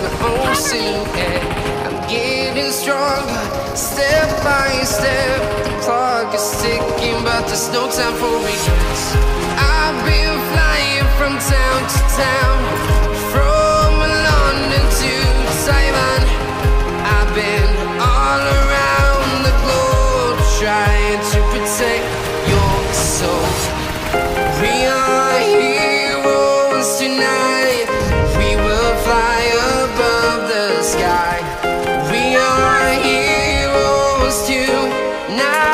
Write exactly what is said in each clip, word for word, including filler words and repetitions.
own silhouette. I'm getting stronger, step by step. The clock is ticking, but there's no time for regrets. I've been flying from town to town, from London to Taiwan. I've been all around the globe, trying to protect your soul. We are heroes tonight. We will fly above the sky. We are heroes tonight.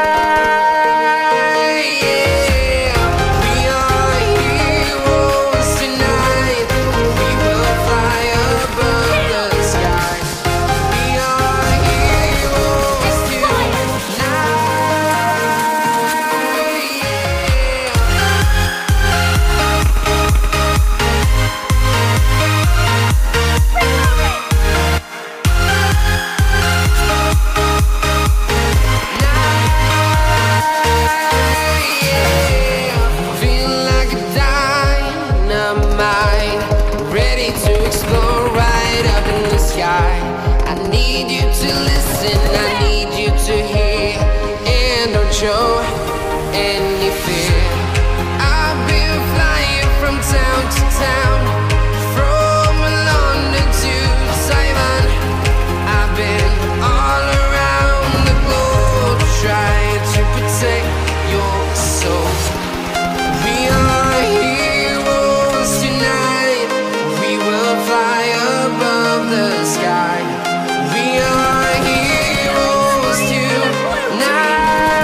Show any fear. I've been flying from town to town, from London to Taiwan. I've been all around the globe, trying to protect your soul. We are heroes tonight. We will fly above the sky. We are heroes tonight.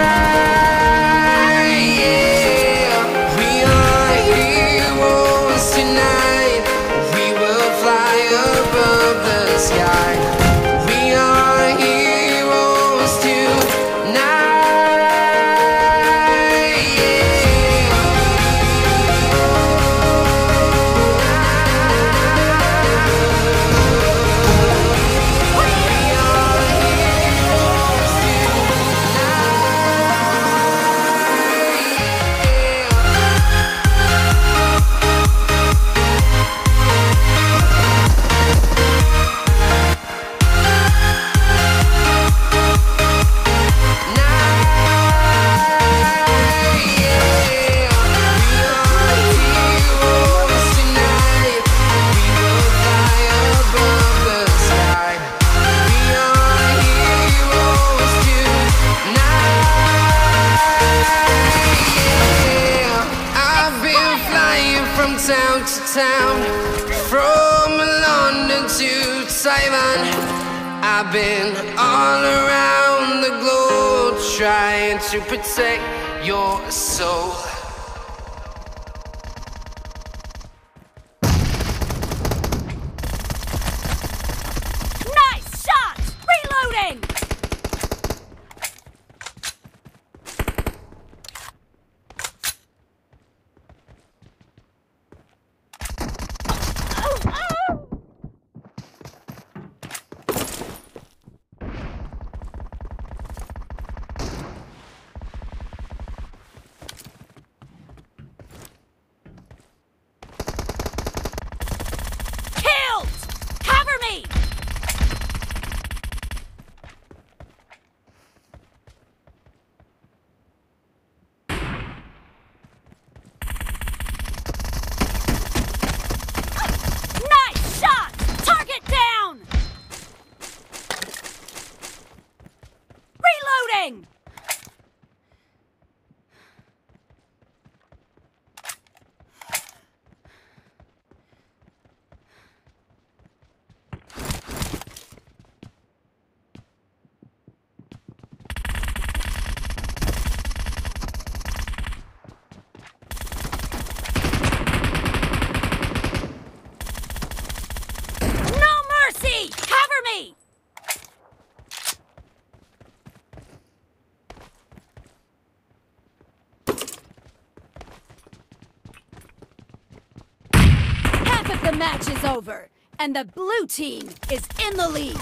Town to town, from London to Taiwan. I've been all around the globe, trying to protect your soul. Nice shot! Reloading! The match is over, and the blue team is in the lead.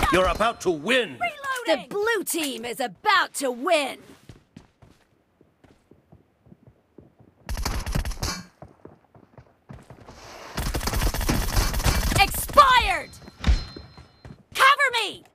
You're about to win! The blue team is about to win! Expired! Cover me!